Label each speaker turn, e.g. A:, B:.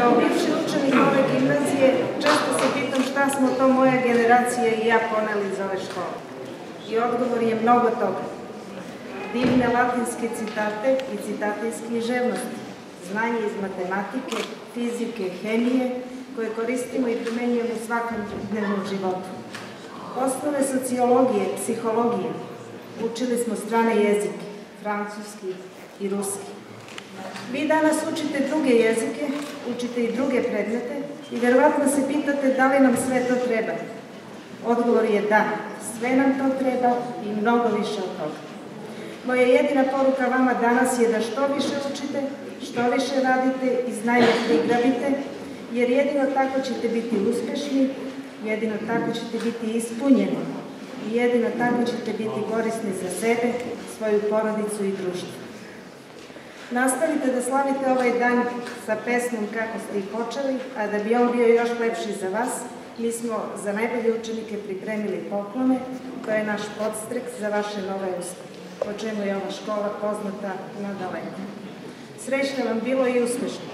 A: Kao bivši učenik ove gimnazije, često se pitam šta smo to moja generacija i ja poneli iz ove škole. I odgovor je mnogo toga. Divne latinske citate i citate iz književnosti, znanje iz matematike, fizike, hemije, koje koristimo i primenjujemo u svakodnevnom životu. Osnove sociologije, psihologije, učili smo strane jezike, francuski i ruski. Vi danas učite druge jezike, učite i druge predmete i verovatno se pitate da li nam sve to treba. Odgovor je da, sve nam to treba i mnogo više od toga. Moja jedina poruka vama danas je da što više učite, što više radite i znanje prigrabite, jer jedino tako ćete biti uspešni, jedino tako ćete biti ispunjeni i jedino tako ćete biti korisni za sebe, svoju porodicu i društvo. Nastavite da slavite ovaj dan sa pesmom kako ste i počeli, a da bi on bio još lepši za vas, mi smo za najbolje učenike pripremili poklone, to je naš podstrek za vaše nove uspehe, po čemu je ova škola poznata nadaleko. Srećno vam bilo i uspešno!